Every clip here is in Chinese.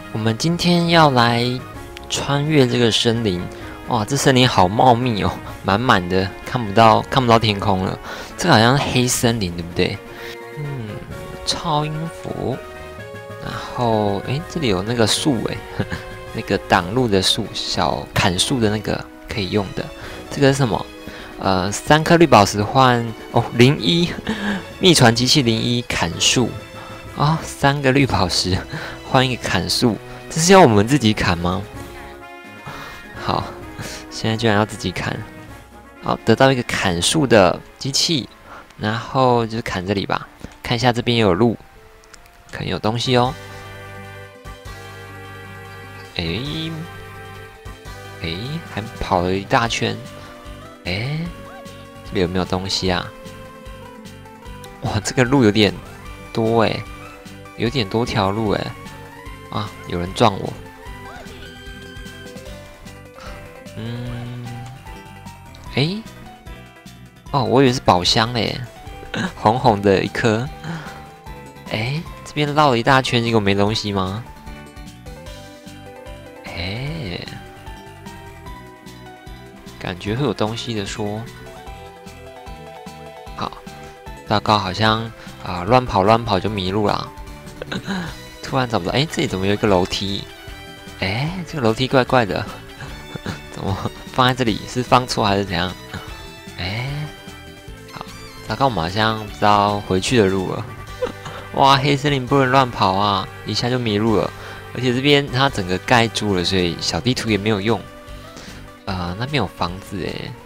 我们今天要来穿越这个森林，哇，这森林好茂密哦，满满的，看不到天空了。这个好像是黑森林，对不对？超音符，然后这里有那个树那个挡路的树，小砍树的那个可以用的。这个是什么？3颗绿宝石换01秘传机器01砍树啊，3个绿宝石换一个砍树，这是要我们自己砍吗？好，现在居然要自己砍。好，得到一个砍树的机器，然后就是砍这里吧。看一下这边有路，可能有东西哦。还跑了一大圈。这里有没有东西啊？哇，这个路有点多有点多条路啊，有人撞我。我以为是宝箱红红的一颗。这边绕了一大圈，结果没东西吗？感觉会有东西的说。好，糟糕，好像乱跑就迷路了。突然找不到，这里怎么有一个楼梯？这个楼梯怪怪的，怎么放在这里？是放错还是怎样？好，糟糕，我们好像不知道回去的路了。哇，黑森林不能乱跑啊，一下就迷路了。而且这边它整个盖住了，所以小地图也没有用。那边有房子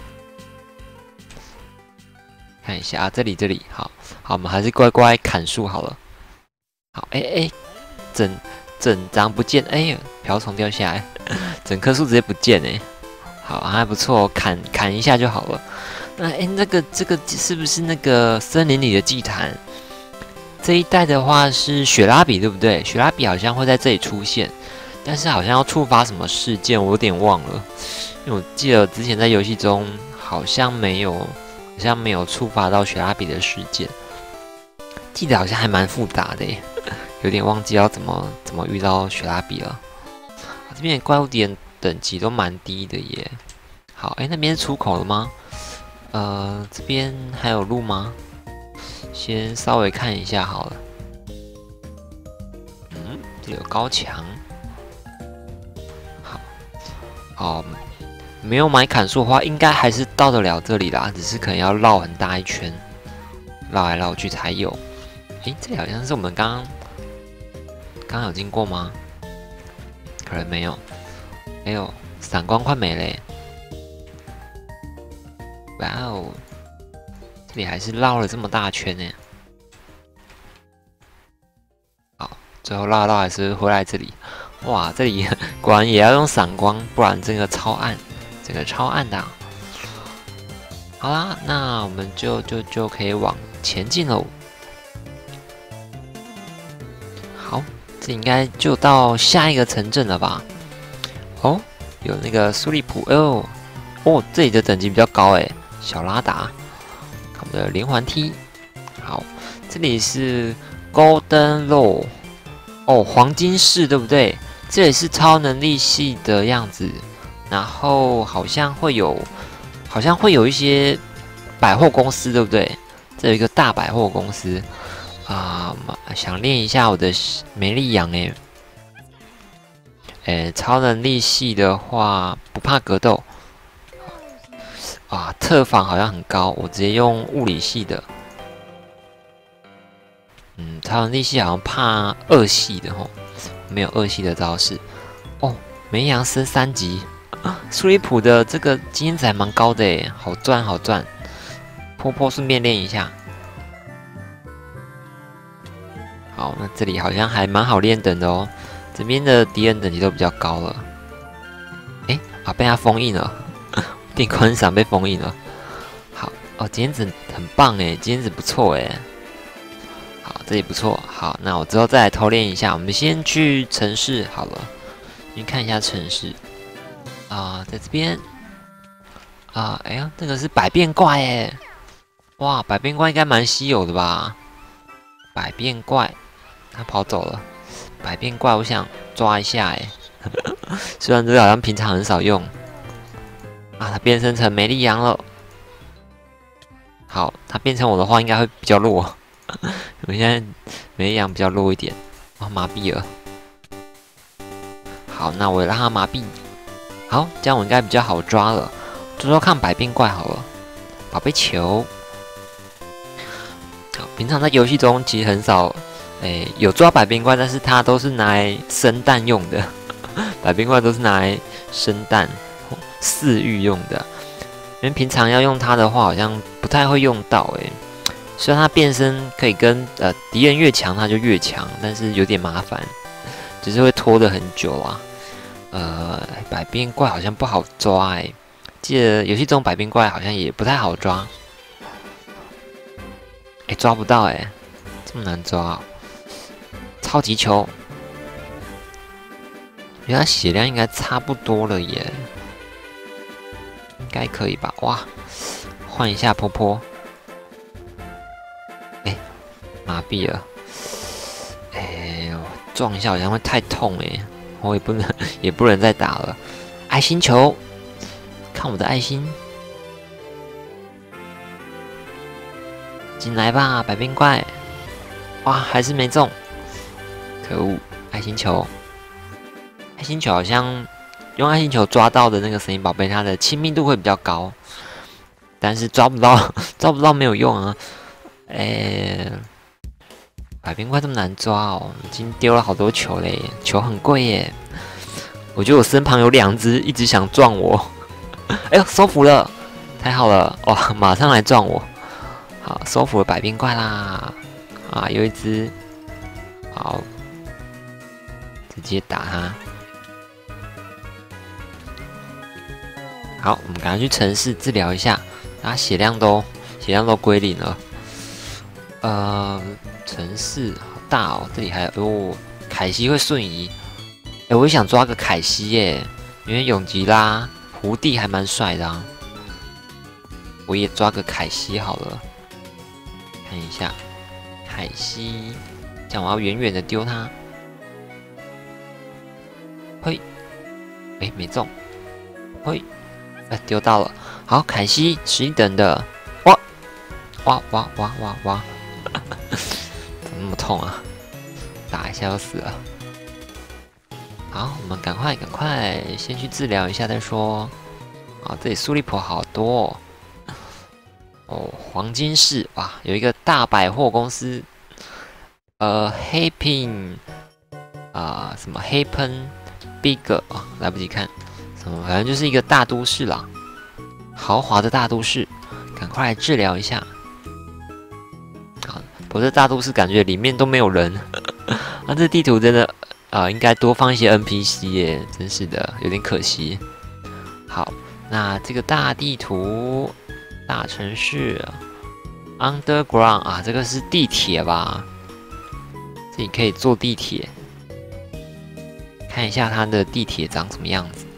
看一下啊，这里，好，我们还是乖乖砍树好了。好，整张不见，瓢虫掉下来，整棵树直接不见好，还不错，砍一下就好了。那这个是不是那个森林里的祭坛？这一带的话是雪拉比，对不对？雪拉比好像会在这里出现，但是好像要触发什么事件，我有点忘了。因为我记得之前在游戏中好像没有触发到雪拉比的事件，记得好像还蛮复杂的有点忘记要怎么遇到雪拉比了。这边的怪物点等级都蛮低的耶。好，那边是出口了吗？这边还有路吗？先稍微看一下好了。这里有高墙。好，没有买砍树的话，应该还是到得了这里啦，只是可能要绕很大一圈，绕来绕去才有。这里好像是我们刚刚有经过吗？可能没有。闪光快没了哇哦，这里还是绕了这么大圈呢。好，最后绕还是回来这里。哇，这里果然也要用闪光，不然这个超暗，超暗的好啦，那我们就可以往前进喽。好，这应该就到下一个城镇了吧？有那个苏利普这里的等级比较高小拉达，我们的连环梯。好，这里是 Golden Law 黄金市对不对？这里是超能力系的样子，然后好像会有一些百货公司对不对？这有一个大百货公司想练一下我的美丽羊超能力系的话不怕格斗特防好像很高，我直接用物理系的。超能力系好像怕2系的没有2系的招式绵羊升3级苏利普的这个经验值还蛮高的好赚。坡顺便练一下。好，那这里好像还蛮好练等的这边的敌人等级都比较高了。被他封印了，电光闪被封印了。好经验值很棒经验值不错好，这里不错。好，那我之后再来偷练一下。我们先去城市好了，先看一下城市在这边这个是百变怪哇，百变怪应该蛮稀有的吧？百变怪，他跑走了。 百变怪，我想抓一下哎。虽然这个好像平常很少用啊，它变身成美丽羊了。好，它变成我的话应该会比较弱。我现在美丽羊比较弱一点，啊，麻痹了。好，那我也让它麻痹。好，这样我应该比较好抓了。抓抓看百变怪好了，宝贝球。好，平常在游戏中其实很少，有抓百变怪，但是它都是拿来生蛋用的。百变怪都是拿来生蛋、饲育用的。因为平常要用它的话，好像不太会用到虽然它变身可以跟敌人越强，它就越强，但是有点麻烦，只是会拖得很久啊。百变怪好像不好抓记得游戏中百变怪好像也不太好抓。抓不到这么难抓超级球，因为它血量应该差不多了耶。应该可以吧？哇，换一下波波。麻痹了。撞一下好像会太痛我也不能再打了。爱心球，看我的爱心，进来吧，百变怪。哇，还是没中，可恶！爱心球，爱心球好像。用爱心球抓到的那个神奇宝贝，它的亲密度会比较高，但是抓不到，抓不到没有用啊！百变怪这么难抓哦，已经丢了好多球嘞，球很贵耶。我觉得我身旁有2只一直想撞我，哎呦，收服了，太好了，哇，马上来撞我，好，收服了百变怪啦！啊，有一只，好，直接打它。好，我们赶快去城市治疗一下，它血量都归零了。城市好大哦，这里还有凯西会瞬移。我也想抓个凯西耶，因为永吉拉胡地还蛮帅的啊。我也抓个凯西好了，看一下凯西，这样我要远远的丢它。嘿，没中，嘿。丢到了，好，凯西11等的，哇，怎么那么痛啊？打一下就死了。好，我们赶快先去治疗一下再说。好，这里苏利婆好多黄金市哇，有一个大百货公司，黑品什么黑喷 Big 啊，来不及看。反正就是一个大都市啦，豪华的大都市，赶快来治疗一下。好，不过这大都市感觉里面都没有人，那这地图真的应该多放一些 NPC 耶，真是的，有点可惜。好，那这个大地图，大城市 ，Underground 啊，这个是地铁吧？这里可以坐地铁，看一下它的地铁长什么样子。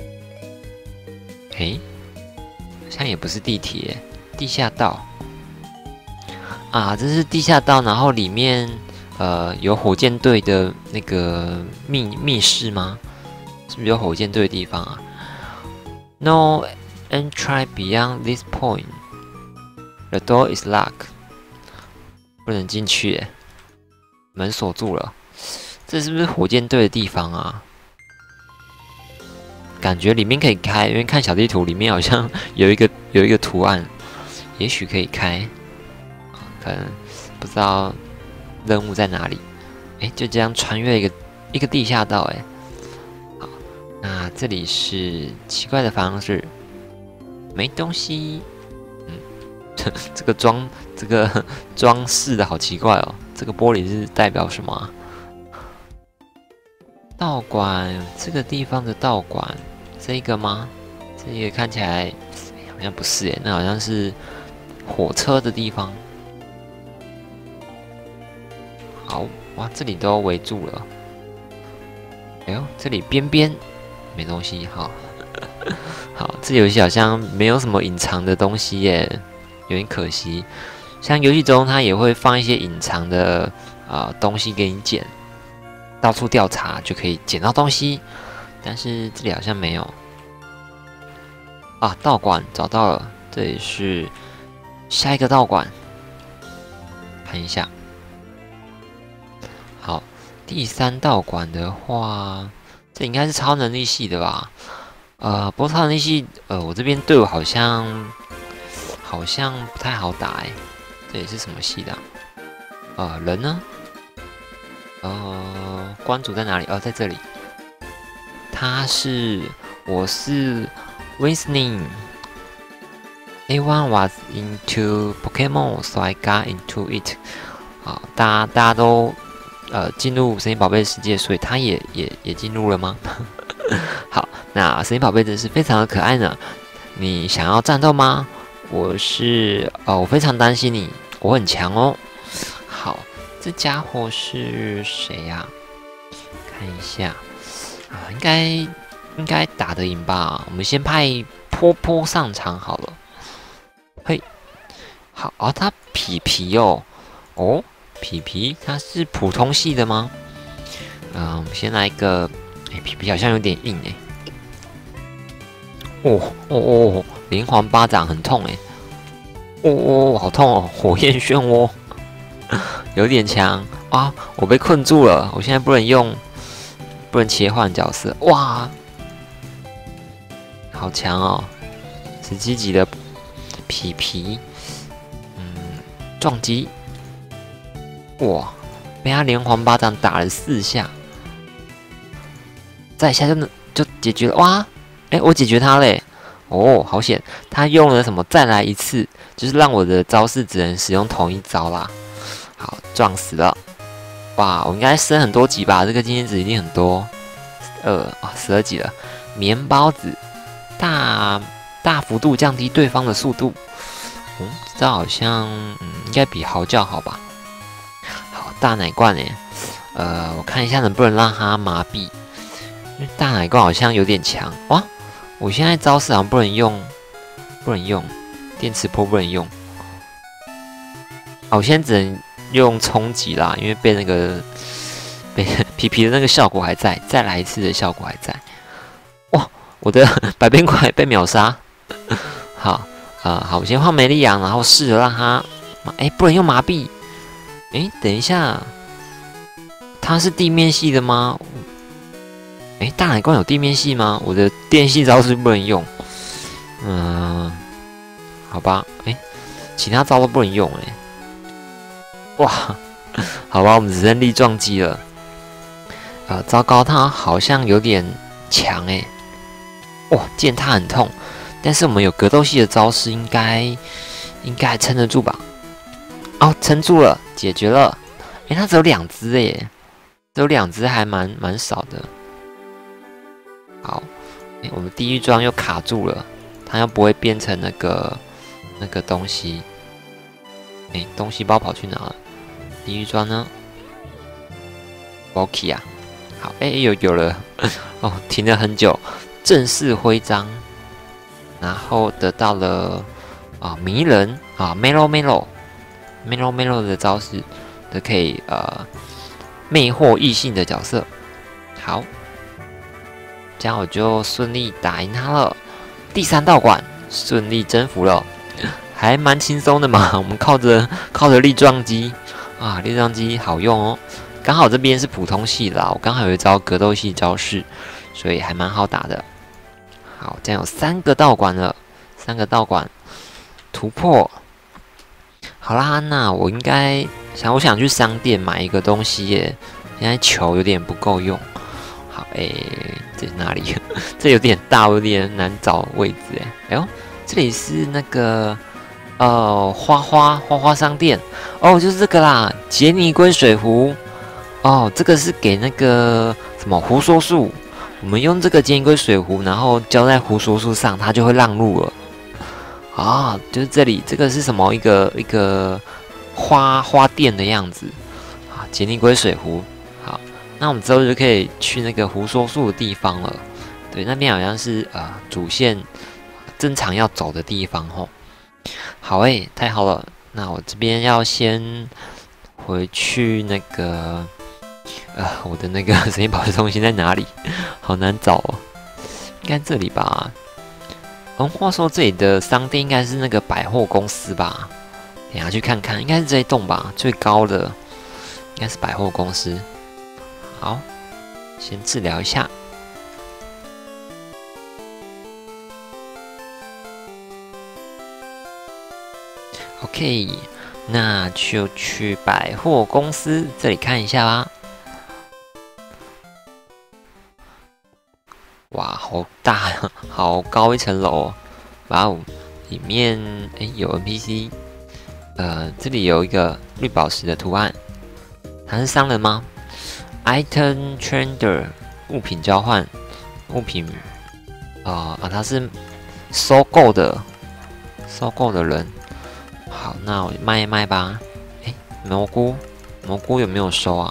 好像也不是地铁，地下道啊，这是地下道，然后里面有火箭队的那个密室吗？是不是有火箭队的地方啊 ？No entry beyond this point. The door is locked. 不能进去门锁住了。这是不是火箭队的地方啊？感觉里面可以开，因为看小地图里面好像有一个图案，也许可以开，可能不知道任务在哪里。就这样穿越一个地下道好，那这里是奇怪的方式，没东西。这个装饰的好奇怪哦，这个玻璃是代表什么啊？道馆，这个地方的道馆，这个吗？这个看起来好像不是那好像是火车的地方。好，哇，这里都围住了。哎呦，这里边边没东西，好，好，这游戏好像没有什么隐藏的东西耶，有点可惜。像游戏中它也会放一些隐藏的东西给你捡。 到处调查就可以捡到东西，但是这里好像没有。啊，道馆找到了，这里是下一个道馆，看一下。好，第3道馆的话，这应该是超能力系的吧？不过超能力系，我这边队伍好像不太好打哎。这里是什么系的人呢？关主在哪里？在这里。我是 Winsning。Everyone was into Pokemon, so I got into it。好，大家都进入神奇宝贝的世界，所以他也进入了吗？好，那神奇宝贝真是非常的可爱呢。你想要战斗吗？我非常担心你，我很强哦。好，这家伙是谁呀？看一下应该打得赢吧？我们先派波波上场好了。嘿，好他皮皮哦，皮皮他是普通系的吗？我们先来一个，皮皮好像有点硬连环巴掌很痛好痛哦，火焰漩涡有点强啊，我被困住了，我现在不能切换角色，哇，好强哦，17级的皮皮，撞击，哇，被他连环巴掌打了4下，再一下就解决了，哇，我解决他嘞，好险，他用了什么再来一次，就是让我的招式只能使用同一招啦，好，撞死了，哇，我应该升很多级吧，这个经验值一定很多，12级了，棉包子，大幅度降低对方的速度。这好像应该比嚎叫好吧？好，大奶罐我看一下能不能让他麻痹，因为大奶罐好像有点强哇！我现在招式好像不能用，电磁波不能用。我现在只能用冲击啦，因为被皮皮的那个效果还在，再来一次的效果还在。哇，我的百变怪被秒杀，好。好，我先换梅利昂，然后试着让他，不能用麻痹，等一下，他是地面系的吗？大奶罐有地面系吗？我的电系招式不能用，好吧，其他招都不能用，哇，好吧，我们只剩力撞击了，糟糕，他好像有点强，剑踏很痛。但是我们有格斗系的招式，应该还撑得住吧？撑住了，解决了。他只有2只只有2只还蛮少的。好，我们地狱装又卡住了，它又不会变成那个东西。东西包跑去哪了？地狱装呢 ？Boki 啊，好，有了，停了很久，正式徽章。然后得到了迷人Melo 的招式，都可以魅惑异性的角色。好，这样我就顺利打赢他了。第3道馆顺利征服了，还蛮轻松的嘛。我们靠着力撞击力撞击好用哦。刚好这边是普通系的，我刚好有一招格斗系招式，所以还蛮好打的。好，这样有3个道馆了，3个道馆突破。好啦，那我想去商店买一个东西耶，现在球有点不够用。好，这是哪里？这有点大，有点难找位置这里是那个花花商店就是这个啦，杰尼龟水壶。这个是给那个什么胡说树。我们用这个杰尼龟水壶，然后浇在胡说树上，它就会让路了。就是这里，这个是什么？一个花店的样子。杰尼龟水壶。好，那我们之后就可以去那个胡说树的地方了。对，那边好像是主线正常要走的地方吼。好太好了，那我这边要先回去那个我的那个神奇宝贝中心在哪里？好难找哦，应该这里吧？话说这里的商店应该是那个百货公司吧？等下去看看，应该是这一栋吧？最高的应该是百货公司。好，先治疗一下。OK， 那就去百货公司这里看一下吧。哇，好大，好高一层楼！哇哦，里面有 NPC， 这里有一个绿宝石的图案，它是商人吗 ？Item Trader， 物品交换，物品他是收购的人。好，那我卖一卖吧。蘑菇有没有收啊？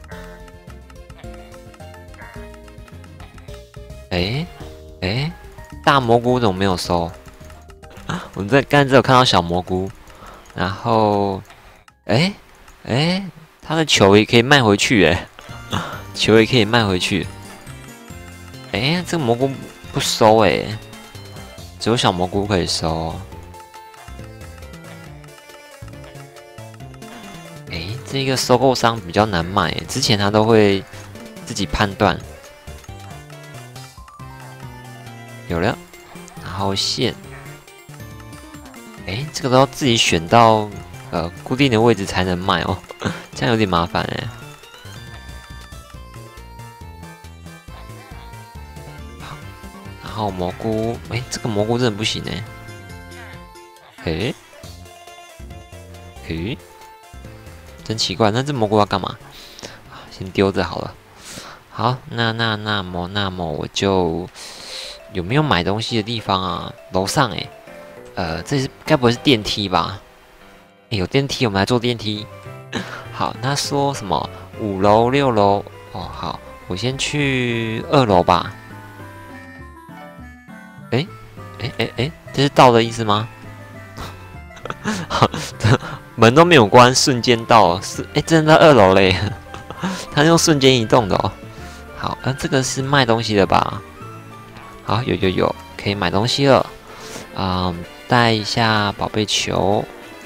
大蘑菇怎么没有收？我们刚才只有看到小蘑菇，然后，他的球也可以卖回去，球也可以卖回去。这个蘑菇不收，只有小蘑菇可以收。这个收购商比较难买，之前他都会自己判断。有了，然后线，这个都要自己选到固定的位置才能卖哦，这样有点麻烦好，然后蘑菇，这个蘑菇真的不行真奇怪，那这蘑菇要干嘛？先丢着好了。好，那么我就有没有买东西的地方啊？楼上这是该不会是电梯吧？有电梯，我们来坐电梯。好，那说什么5楼、6楼？好，我先去2楼吧。这是到的意思吗？门都没有关，瞬间到，真的到2楼嘞！它用瞬间移动的哦。好，这个是卖东西的吧？好，有，可以买东西了。带一下宝贝球。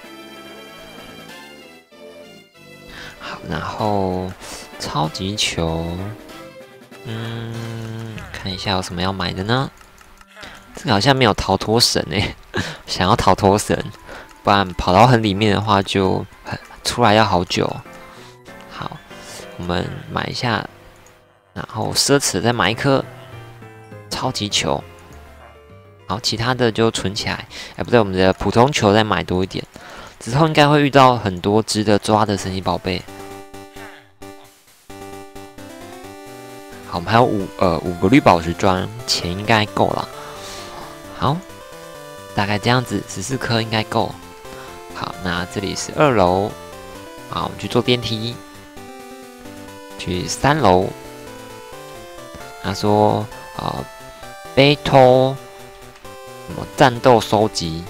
好，然后超级球。看一下有什么要买的呢？这个好像没有逃脱绳想要逃脱绳。不然跑到很里面的话，就出来要好久。好，我们买一下，然后奢侈再买一颗超级球。好，其他的就存起来。不对，我们的普通球再买多一点。之后应该会遇到很多值得抓的神奇宝贝。好，我们还有5个绿宝石砖，钱应该够了。好，大概这样子，14颗应该够。好，那这里是2楼，好，我们去坐电梯，去3楼。他说，Battle 什么战斗收集，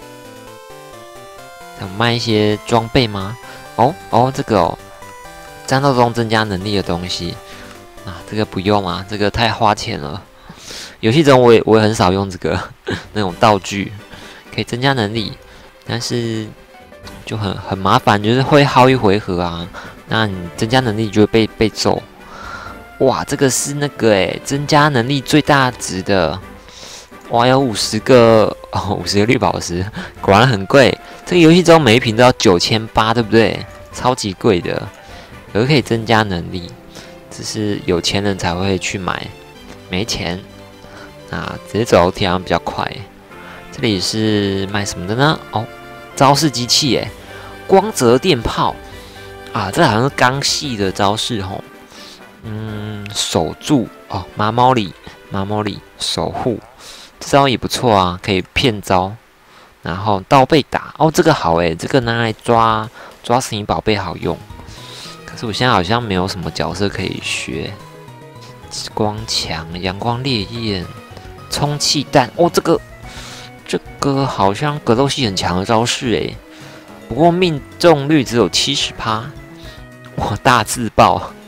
想卖一些装备吗？这个战斗中增加能力的东西这个不用啊，这个太花钱了。游戏中我也很少用这个那种道具，可以增加能力。但是就很麻烦，就是会耗一回合啊。那你增加能力就会被揍。哇，这个是那个增加能力最大值的。哇，有50个50个绿宝石，果然很贵。这个游戏中每一瓶都要9800，对不对？超级贵的。可是可以增加能力，只是有钱人才会去买，没钱直接走楼梯好像比较快。这里是卖什么的呢？招式机器光泽电炮这好像是钢系的招式吼。守住马猫里守护，这招也不错啊，可以骗招。然后倒被打这个好这个拿来抓神奇宝贝好用。可是我现在好像没有什么角色可以学。光强、阳光烈焰、充气弹这个好像格斗系很强的招式不过命中率只有70%。哇，大自爆！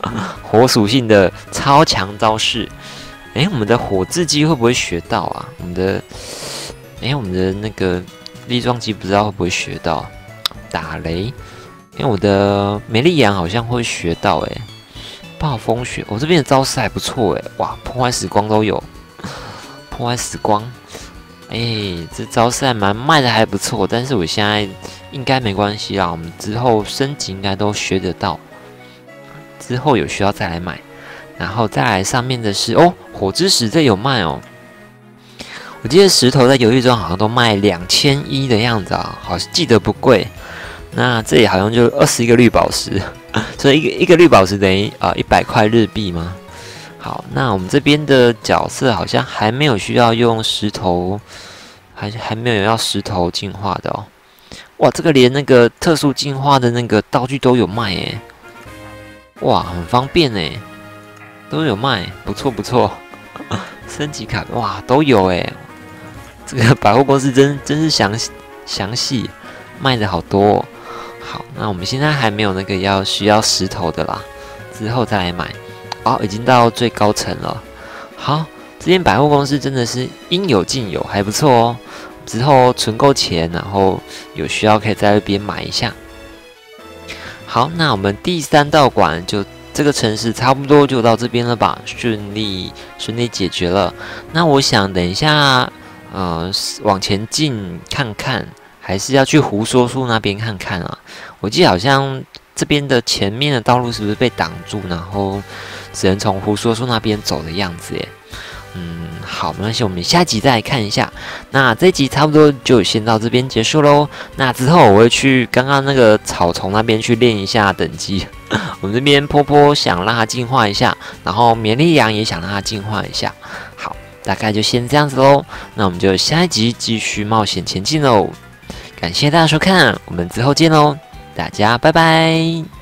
火属性的超强招式。哎，我们的火炙鸡会不会学到啊？我们的那个力撞鸡不知道会不会学到打雷？因为我的美丽羊好像会学到哎。暴风雪，我这边的招式还不错哎，哇，破坏时光都有，破坏时光，哎，这招式还卖的还不错，但是我现在应该没关系啦，我们之后升级应该都学得到，之后有需要再来买，然后再来上面的是哦，火之石这有卖哦，我记得石头在游戏中好像都卖2100的样子啊，好记得不贵，那这里好像就21个绿宝石。所以一个绿宝石等于100块日币吗？好，那我们这边的角色好像还没有需要用石头，还没有要石头进化的哦。哇，这个连那个特殊进化的那个道具都有卖诶。哇，很方便诶，都有卖，不错不错。升级卡哇都有诶，这个百货公司真是详细，卖的好多哦。好，那我们现在还没有那个需要石头的啦，之后再来买。哦，已经到最高层了。好，这间百货公司真的是应有尽有，还不错哦。之后存够钱，然后有需要可以在那边买一下。好，那我们第3道馆就这个城市差不多就到这边了吧，顺利解决了。那我想等一下，往前进看看。还是要去胡说树那边看看啊！我记得好像这边的前面的道路是不是被挡住，然后只能从胡说树那边走的样子耶。好，没关系，我们下集再来看一下。那这一集差不多就先到这边结束喽。那之后我会去刚刚那个草丛那边去练一下等级。我们这边波波想让它进化一下，然后绵力羊也想让它进化一下。好，大概就先这样子喽。那我们就下一集继续冒险前进喽。感谢大家收看，我们之后见喽，大家拜拜。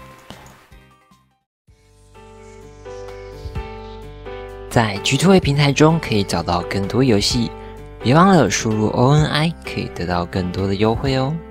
在 G2A 平台中可以找到更多游戏，别忘了输入 ONI 可以得到更多的优惠哦。